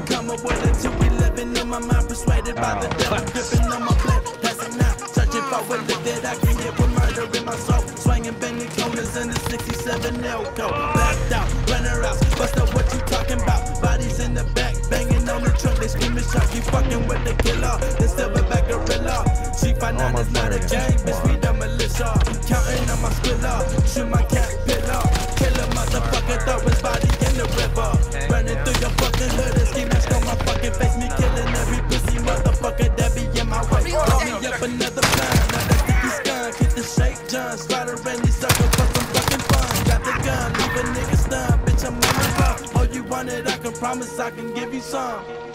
come up with a 211 in my mind, persuaded by the devil, gripping on my blade, passing out, searching for a lick that I can get with murder in my soul, swinging, banging corners in the 67 Elko, backed out, runner out, bust up what you talking about, bodies in the back, banging on the trunk, they screaming shock, you fucking with the killer, the silverback gorilla, she find out it's not a game, bitch, we the militia, counting on my squilla, shoot my cat pillar, kill a motherfucker, throw his body in the river, running through your fucking hood, and ski mask on my fucking face, me killing every pussy motherfucker that be in my way, call me up another blind, now that sticky skunk, hit the shake, John, slaughter any sucker for some fucking fun, got the gun, leave a nigga stunned, bitch, I'm on my run, oh you want it, I can promise I can give you some.